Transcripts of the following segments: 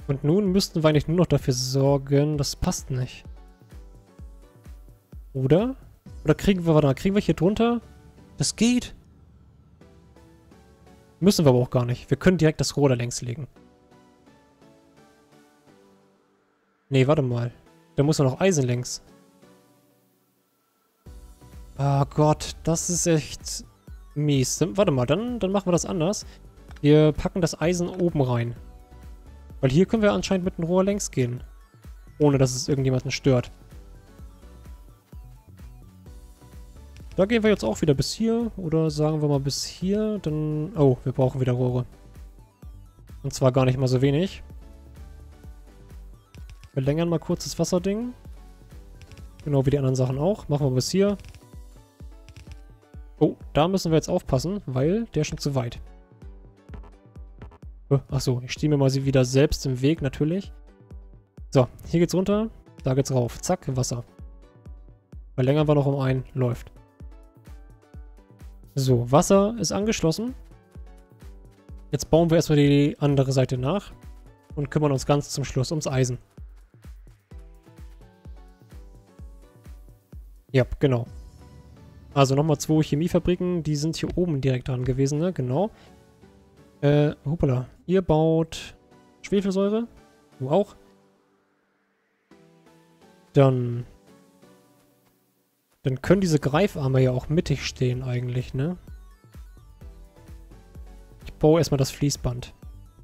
Und nun müssten wir eigentlich nur noch dafür sorgen, das passt nicht. Oder? Oder kriegen wir, warte mal, kriegen wir hier drunter? Das geht. Müssen wir aber auch gar nicht. Wir können direkt das Rohr da längs legen. Nee, warte mal. Da muss ja noch Eisen längs. Ah Gott, das ist echt mies. Warte mal, dann machen wir das anders. Wir packen das Eisen oben rein. Weil hier können wir anscheinend mit dem Rohr längs gehen. Ohne, dass es irgendjemanden stört. Da gehen wir jetzt auch wieder bis hier. Oder sagen wir mal bis hier. Dann... Oh, wir brauchen wieder Rohre. Und zwar gar nicht mal so wenig. Verlängern mal kurz das Wasserding. Genau wie die anderen Sachen auch. Machen wir bis hier. Oh, da müssen wir jetzt aufpassen, weil der ist schon zu weit. Achso, ich stehe mir mal sie wieder selbst im Weg, natürlich. So, hier geht's runter. Da geht's rauf. Zack, Wasser. Verlängern wir noch um einen. Läuft. So, Wasser ist angeschlossen. Jetzt bauen wir erstmal die andere Seite nach. Und kümmern uns ganz zum Schluss ums Eisen. Ja, genau. Also nochmal 2 Chemiefabriken. Die sind hier oben direkt dran gewesen, ne? Genau. Hoppala. Ihr baut Schwefelsäure. Du auch. Dann können diese Greifarme ja auch mittig stehen eigentlich, ne? Ich baue erstmal das Fließband.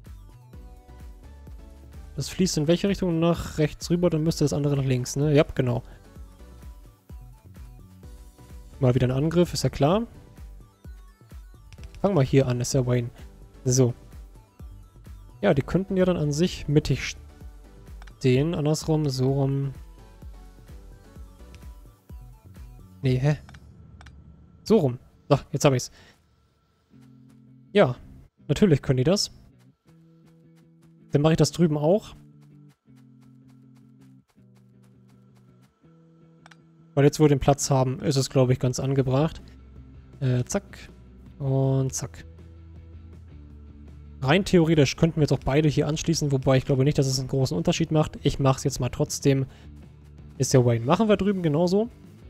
Das fließt in welche Richtung? Nach rechts rüber, dann müsste das andere nach links, ne? Ja, genau. Mal wieder ein Angriff, ist ja klar. Fangen wir hier an, ist ja Wayne. So. Ja, die könnten ja dann an sich mittig stehen. Andersrum, so rum. Nee, hä? So rum. So, jetzt habe ich's. Ja, natürlich können die das. Dann mache ich das drüben auch. Weil jetzt, wo wir den Platz haben, ist es, glaube ich, ganz angebracht. Zack. Und zack. Rein theoretisch könnten wir jetzt auch beide hier anschließen, wobei ich glaube nicht, dass es einen großen Unterschied macht. Ich mache es jetzt mal trotzdem. Ist ja Wayne. Machen wir drüben genauso.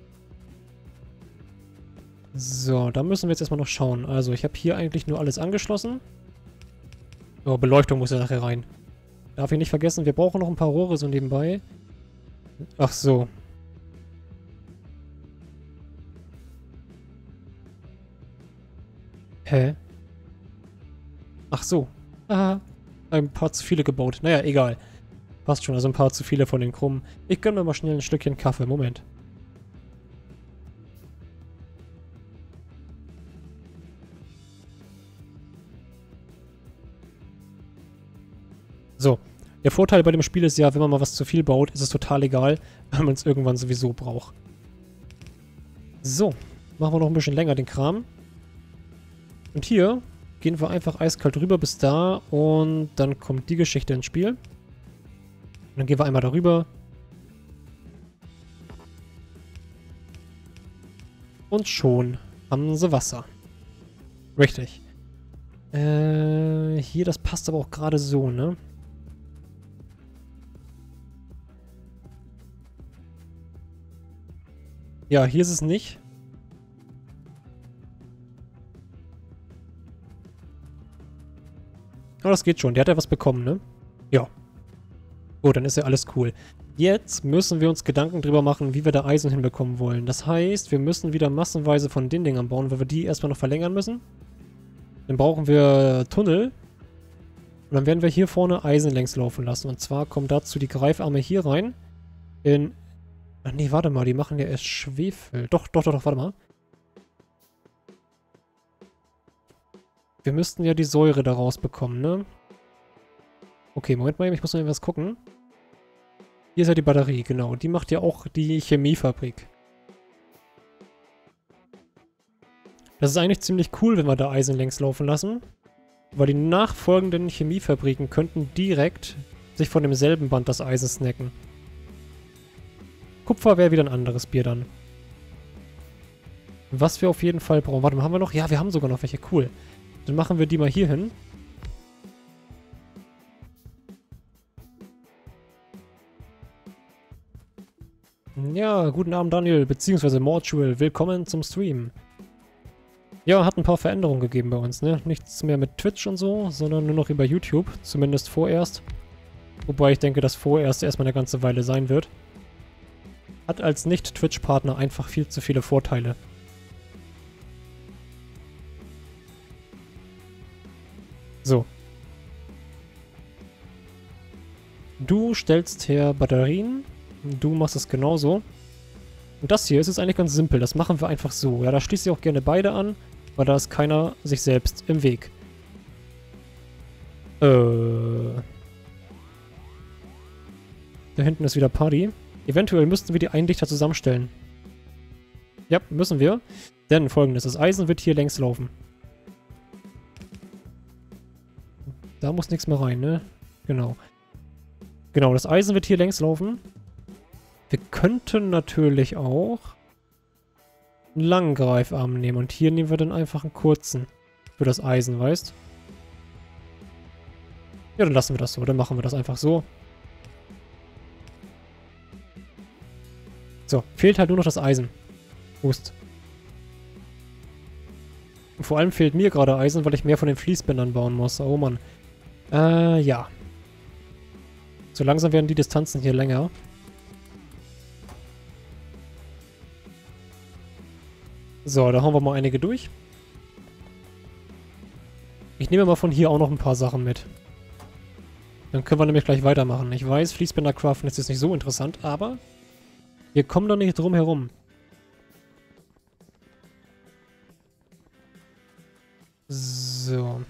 So, da müssen wir jetzt erstmal noch schauen. Also, ich habe hier eigentlich nur alles angeschlossen. Oh, Beleuchtung muss ja nachher rein. Darf ich nicht vergessen, wir brauchen noch ein paar Rohre so nebenbei. Ach so. Hä? Ach so. Aha. Ein paar zu viele gebaut. Naja, egal. Passt schon, also ein paar zu viele von den Krummen. Ich gönne mir mal schnell ein Stückchen Kaffee. Moment. So. Der Vorteil bei dem Spiel ist ja, wenn man mal was zu viel baut, ist es total egal, weil man es irgendwann sowieso braucht. So. Machen wir noch ein bisschen länger den Kram. Und hier gehen wir einfach eiskalt rüber bis da und dann kommt die Geschichte ins Spiel. Und dann gehen wir einmal darüber. Und schon haben sie Wasser. Richtig. Hier, das passt aber auch gerade so, ne? Ja, hier ist es nicht. Aber das geht schon. Der hat ja was bekommen, ne? Ja. Gut, dann ist ja alles cool. Jetzt müssen wir uns Gedanken drüber machen, wie wir da Eisen hinbekommen wollen. Das heißt, wir müssen wieder massenweise von den Dingern bauen, weil wir die erstmal noch verlängern müssen. Dann brauchen wir Tunnel. Und dann werden wir hier vorne Eisen längs laufen lassen. Und zwar kommen dazu die Greifarme hier rein. Ach nee, warte mal, die machen ja erst Schwefel. Doch, warte mal. Wir müssten ja die Säure da rausbekommen, ne? Okay, Moment mal, ich muss noch etwas gucken. Hier ist ja die Batterie, genau. Die macht ja auch die Chemiefabrik. Das ist eigentlich ziemlich cool, wenn wir da Eisen längs laufen lassen. Weil die nachfolgenden Chemiefabriken könnten direkt sich von demselben Band das Eisen snacken. Kupfer wäre wieder ein anderes Bier dann. Was wir auf jeden Fall brauchen. Warte mal, haben wir noch? Ja, wir haben sogar noch welche. Cool. Dann machen wir die mal hier hin. Ja, guten Abend Daniel, beziehungsweise Mortual. Willkommen zum Stream. Ja, hat ein paar Veränderungen gegeben bei uns, ne? Nichts mehr mit Twitch und so, sondern nur noch über YouTube. Zumindest vorerst. Wobei ich denke, dass vorerst erstmal eine ganze Weile sein wird. Hat als Nicht-Twitch-Partner einfach viel zu viele Vorteile. So. Du stellst her Batterien. Du machst es genauso. Und das hier ist jetzt eigentlich ganz simpel. Das machen wir einfach so. Ja, da schließe ich auch gerne beide an, weil da ist keiner sich selbst im Weg. Da hinten ist wieder Party. Eventuell müssten wir die Eindichter zusammenstellen. Ja, müssen wir. Denn folgendes, das Eisen wird hier längs laufen. Da muss nichts mehr rein, ne? Genau. Genau, das Eisen wird hier längs laufen. Wir könnten natürlich auch einen langen Greifarm nehmen. Und hier nehmen wir dann einfach einen kurzen. Für das Eisen, weißt? Ja, dann lassen wir das so. Dann machen wir das einfach so. So, fehlt halt nur noch das Eisen. Hust. Und vor allem fehlt mir gerade Eisen, weil ich mehr von den Fließbändern bauen muss. Oh Mann. Ja. So langsam werden die Distanzen hier länger. So, da hauen wir mal einige durch. Ich nehme mal von hier auch noch ein paar Sachen mit. Dann können wir nämlich gleich weitermachen. Ich weiß, Fließbänder craften ist jetzt nicht so interessant, aber wir kommen doch nicht drum herum. So.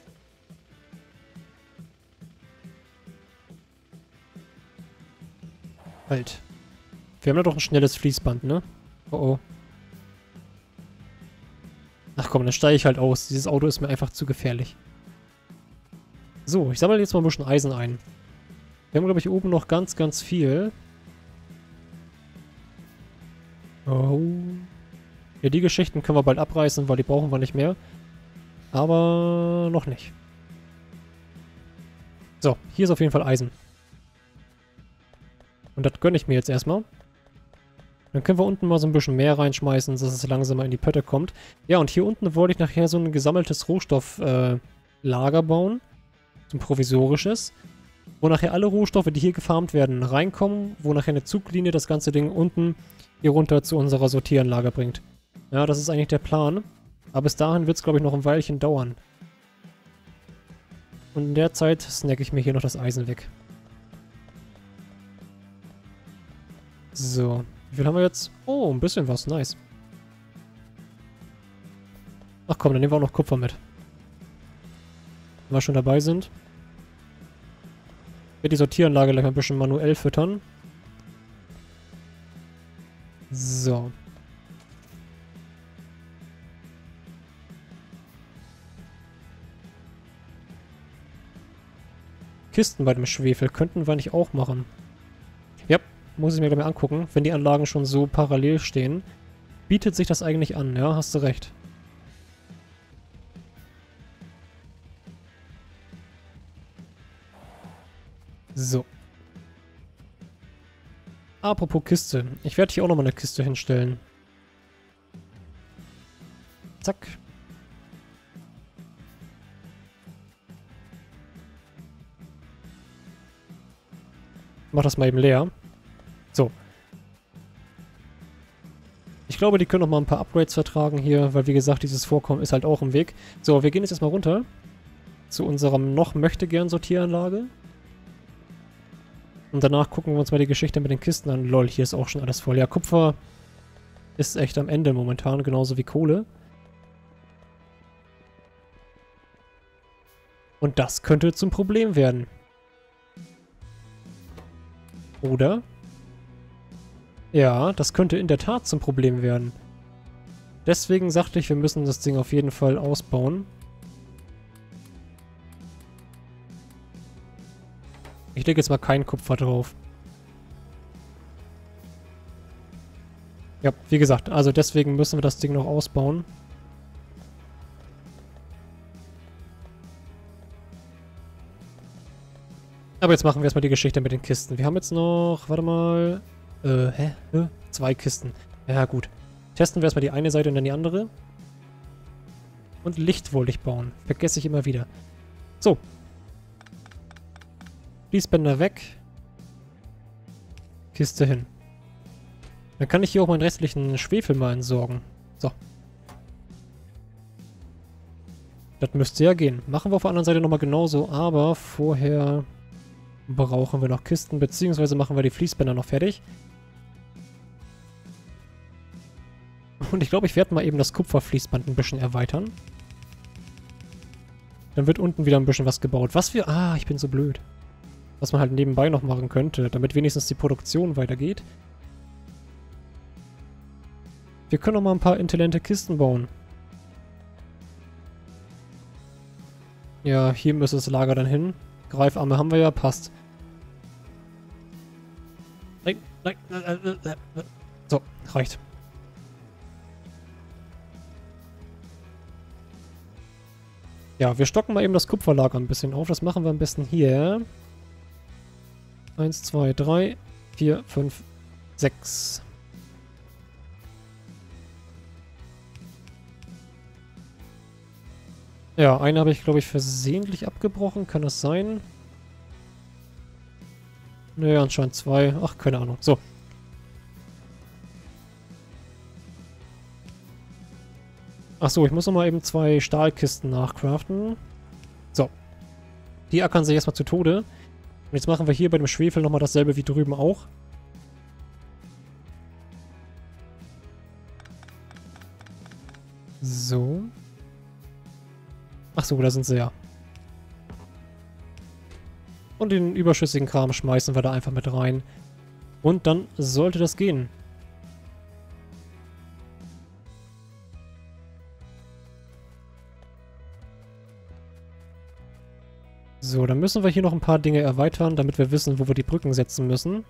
Halt. Wir haben ja doch ein schnelles Fließband, ne? Oh oh. Ach komm, dann steige ich halt aus. Dieses Auto ist mir einfach zu gefährlich. So, ich sammle jetzt mal ein bisschen Eisen ein. Wir haben, glaube ich, oben noch ganz, ganz viel. Oh. Ja, die Geschichten können wir bald abreißen, weil die brauchen wir nicht mehr. Aber noch nicht. So, hier ist auf jeden Fall Eisen. Und das gönne ich mir jetzt erstmal. Dann können wir unten mal so ein bisschen mehr reinschmeißen, dass es langsam mal in die Pötte kommt. Ja, und hier unten wollte ich nachher so ein gesammeltes Rohstofflager bauen. So ein provisorisches. Wo nachher alle Rohstoffe, die hier gefarmt werden, reinkommen. Wo nachher eine Zuglinie das ganze Ding unten hier runter zu unserer Sortieranlage bringt. Ja, das ist eigentlich der Plan. Aber bis dahin wird es, glaube ich, noch ein Weilchen dauern. Und in der Zeit snacke ich mir hier noch das Eisen weg. So. Wie viel haben wir jetzt? Oh, ein bisschen was. Nice. Ach komm, dann nehmen wir auch noch Kupfer mit. Wenn wir schon dabei sind. Ich werde die Sortieranlage gleich mal ein bisschen manuell füttern. So. Kisten bei dem Schwefel könnten wir eigentlich auch machen. Ja, muss ich mir gleich mal angucken. Wenn die Anlagen schon so parallel stehen, bietet sich das eigentlich an. Ja, hast du recht. So. Apropos Kiste. Ich werde hier auch nochmal eine Kiste hinstellen. Zack. Mach das mal eben leer. So. Ich glaube, die können noch mal ein paar Upgrades vertragen hier, weil wie gesagt, dieses Vorkommen ist halt auch im Weg. So, wir gehen jetzt erstmal runter zu unserem noch Möchtegern-Sortieranlage. Und danach gucken wir uns mal die Geschichte mit den Kisten an. Lol, hier ist auch schon alles voll. Ja, Kupfer ist echt am Ende momentan, genauso wie Kohle. Und das könnte zum Problem werden. Oder? Ja, das könnte in der Tat zum Problem werden. Deswegen sagte ich, wir müssen das Ding auf jeden Fall ausbauen. Ich lege jetzt mal kein Kupfer drauf. Ja, wie gesagt, also deswegen müssen wir das Ding noch ausbauen. Aber jetzt machen wir erstmal die Geschichte mit den Kisten. Wir haben jetzt noch, warte mal, Hä? 2 Kisten. Ja, gut. Testen wir erstmal die eine Seite und dann die andere. Und Licht wollte ich bauen. Vergesse ich immer wieder. So. Fließbänder weg. Kiste hin. Dann kann ich hier auch meinen restlichen Schwefel mal entsorgen. So. Das müsste ja gehen. Machen wir auf der anderen Seite nochmal genauso, aber vorher brauchen wir noch Kisten, beziehungsweise machen wir die Fließbänder noch fertig. Und ich glaube, ich werde mal eben das Kupferfließband ein bisschen erweitern. Dann wird unten wieder ein bisschen was gebaut. Was wir... Ah, ich bin so blöd. Was man halt nebenbei noch machen könnte, damit wenigstens die Produktion weitergeht. Wir können noch mal ein paar intelligente Kisten bauen. Ja, hier müsste das Lager dann hin. Greifarme haben wir ja, passt. Nein, nein, so, reicht. Ja, wir stocken mal eben das Kupferlager ein bisschen auf. Das machen wir am besten hier. 1, 2, 3, 4, 5, 6. Ja, eine habe ich, glaube ich, versehentlich abgebrochen. Kann das sein? Naja, anscheinend 2. Ach, keine Ahnung. So. Achso, ich muss noch mal eben 2 Stahlkisten nachcraften. So. Die ackern sich erstmal zu Tode. Und jetzt machen wir hier bei dem Schwefel nochmal dasselbe wie drüben auch. So. Achso, da sind sie ja. Und den überschüssigen Kram schmeißen wir da einfach mit rein. Und dann sollte das gehen. So, dann müssen wir hier noch ein paar Dinge erweitern, damit wir wissen, wo wir die Brücken setzen müssen.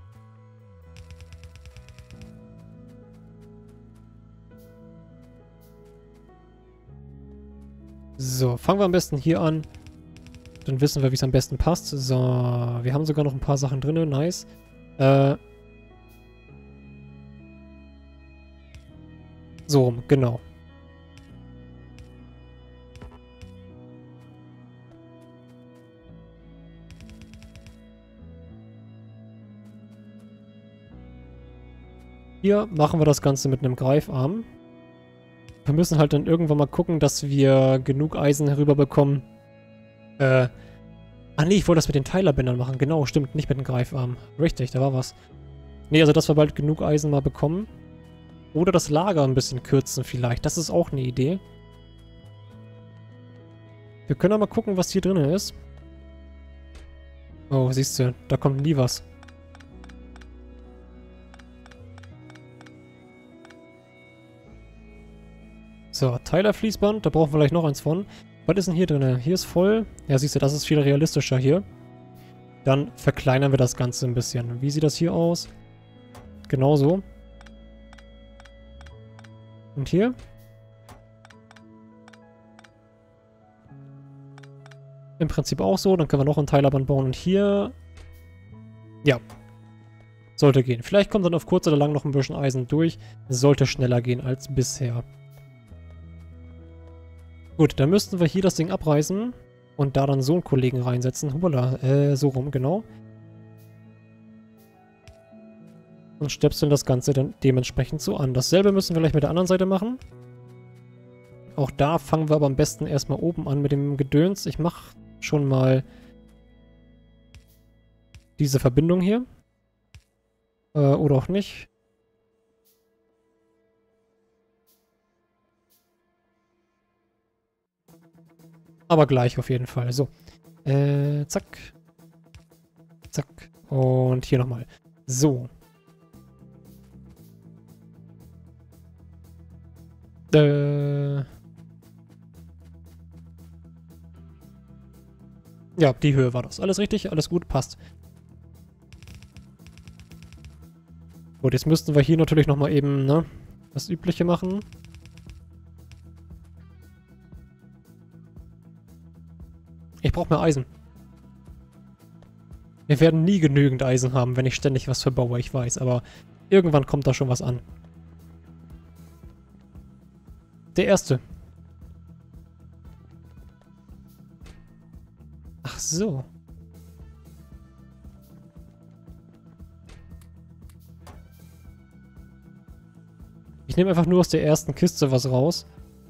So, fangen wir am besten hier an. Dann wissen wir, wie es am besten passt. So, wir haben sogar noch ein paar Sachen drin. Nice. So rum, genau. Hier machen wir das Ganze mit einem Greifarm. Wir müssen halt dann irgendwann mal gucken, dass wir genug Eisen herüberbekommen. Ah nee, ich wollte das mit den Teilerbändern machen. Genau, stimmt, nicht mit dem Greifarm. Richtig, da war was. Nee, also dass wir bald genug Eisen mal bekommen. Oder das Lager ein bisschen kürzen vielleicht. Das ist auch eine Idee. Wir können aber mal gucken, was hier drin ist. Oh, siehst du, da kommt nie was. So, Teilerfließband, da brauchen wir vielleicht noch eins von. Was ist denn hier drin? Hier ist voll. Ja, siehst du, das ist viel realistischer hier. Dann verkleinern wir das Ganze ein bisschen. Wie sieht das hier aus? Genauso. Und hier? Im Prinzip auch so. Dann können wir noch ein Teilerband bauen. Und hier... Ja. Sollte gehen. Vielleicht kommt dann auf kurz oder lang noch ein bisschen Eisen durch. Sollte schneller gehen als bisher. Gut, dann müssten wir hier das Ding abreißen und da dann so einen Kollegen reinsetzen. Hoppala, so rum, genau. Und stöpseln das Ganze dann dementsprechend so an. Dasselbe müssen wir gleich mit der anderen Seite machen. Auch da fangen wir aber am besten erstmal oben an mit dem Gedöns. Ich mache schon mal diese Verbindung hier. Oder auch nicht. Aber gleich auf jeden Fall. So. Zack. Zack. Und hier nochmal. So. Ja, die Höhe war das. Alles richtig, alles gut, passt. Gut, jetzt müssten wir hier natürlich nochmal eben, ne, das Übliche machen. Ich brauche mehr Eisen. Wir werden nie genügend Eisen haben, wenn ich ständig was verbaue, ich weiß, aber irgendwann kommt da schon was an. Der erste. Ach so. Ich nehme einfach nur aus der ersten Kiste was raus.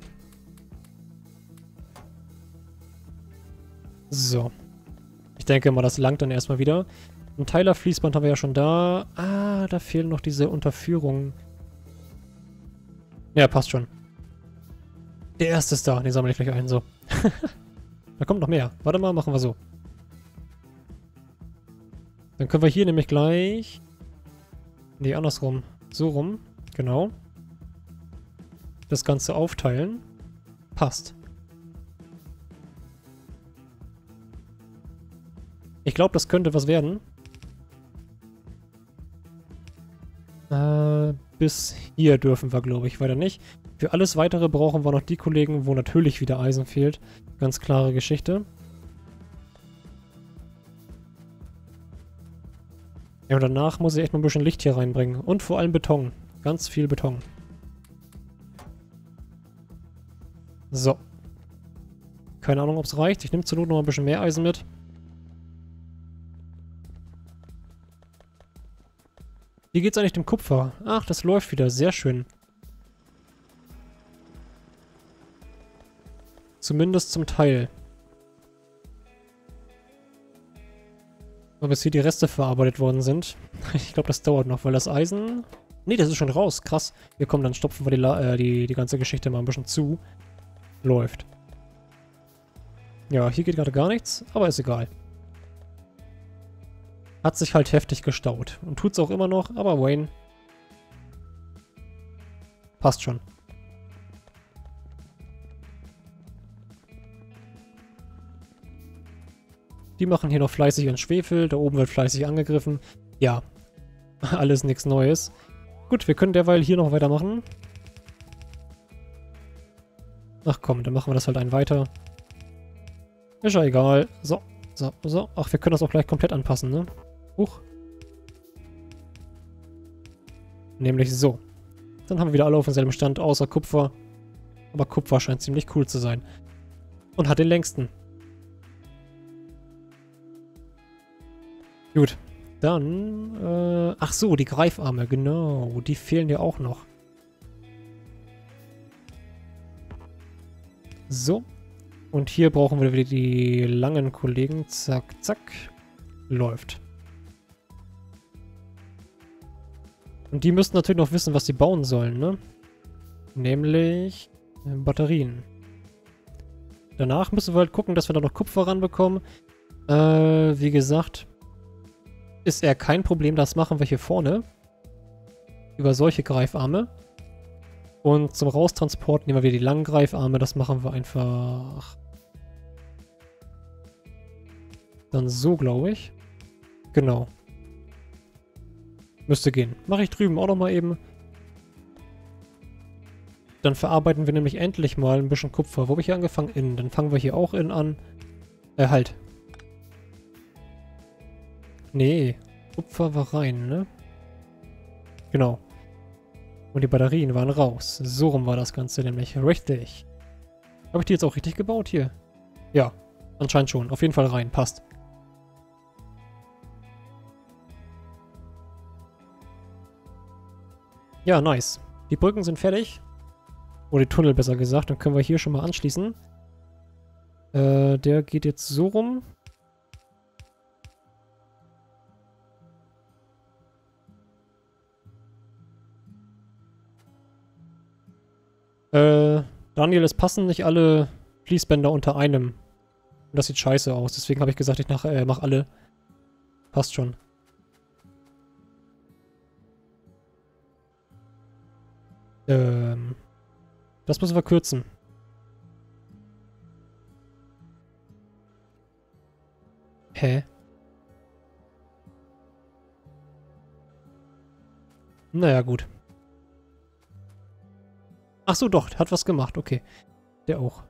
So. Ich denke mal, das langt dann erstmal wieder. Ein Teilerfließband haben wir ja schon da. Ah, da fehlen noch diese Unterführungen. Ja, passt schon. Der erste ist da. Den sammle ich gleich ein. So. Da kommt noch mehr. Warte mal, machen wir so. Dann können wir hier nämlich gleich... Nee, andersrum. So rum. Genau. Das Ganze aufteilen. Passt. Ich glaube, das könnte was werden. Bis hier dürfen wir, glaube ich, weiter nicht. Für alles Weitere brauchen wir noch die Kollegen, wo natürlich wieder Eisen fehlt. Ganz klare Geschichte. Ja, und danach muss ich echt noch ein bisschen Licht hier reinbringen. Und vor allem Beton. Ganz viel Beton. So. Keine Ahnung, ob es reicht. Ich nehme zur Not noch ein bisschen mehr Eisen mit. Wie geht's eigentlich dem Kupfer? Ach, das läuft wieder. Sehr schön. Zumindest zum Teil. Aber bis hier die Reste verarbeitet worden sind. Ich glaube, das dauert noch, weil das Eisen... Nee, das ist schon raus. Krass. Hier kommen, dann stopfen wir die ganze Geschichte mal ein bisschen zu. Läuft. Ja, hier geht gerade gar nichts, aber ist egal. Hat sich halt heftig gestaut. Und tut's auch immer noch, aber Wayne... Passt schon. Die machen hier noch fleißig ihren Schwefel. Da oben wird fleißig angegriffen. Ja, alles nichts Neues. Gut, wir können derweil hier noch weitermachen. Ach komm, dann machen wir das halt einen weiter. Ist ja egal. So, so, so. Ach, wir können das auch gleich komplett anpassen, ne? Huch. Nämlich so. Dann haben wir wieder alle auf demselben Stand, außer Kupfer. Aber Kupfer scheint ziemlich cool zu sein. Und hat den längsten. Gut. Dann, ach so, die Greifarme, genau. Die fehlen ja auch noch. So. Und hier brauchen wir wieder die langen Kollegen. Zack, zack. Läuft. Und die müssten natürlich noch wissen, was sie bauen sollen, ne? Nämlich Batterien. Danach müssen wir halt gucken, dass wir da noch Kupfer ranbekommen. Wie gesagt, ist eher kein Problem. Das machen wir hier vorne. Über solche Greifarme. Und zum Raustransport nehmen wir wieder die langen Greifarme. Das machen wir einfach dann so, glaube ich. Genau. Müsste gehen. Mache ich drüben auch nochmal eben. Dann verarbeiten wir nämlich endlich mal ein bisschen Kupfer. Wo habe ich hier angefangen? Innen. Dann fangen wir hier auch innen an. Halt. Nee. Kupfer war rein, ne? Genau. Und die Batterien waren raus. So rum war das Ganze nämlich. Richtig. Habe ich die jetzt auch richtig gebaut hier? Ja. Anscheinend schon. Auf jeden Fall rein. Passt. Ja, nice. Die Brücken sind fertig. Oder die Tunnel besser gesagt. Dann können wir hier schon mal anschließen. Der geht jetzt so rum. Daniel, es passen nicht alle Fließbänder unter einem. Und das sieht scheiße aus. Deswegen habe ich gesagt, ich mach alle. Passt schon. Das müssen wir kürzen. Hä? Naja, gut. Ach so, doch, hat was gemacht, okay. Der auch.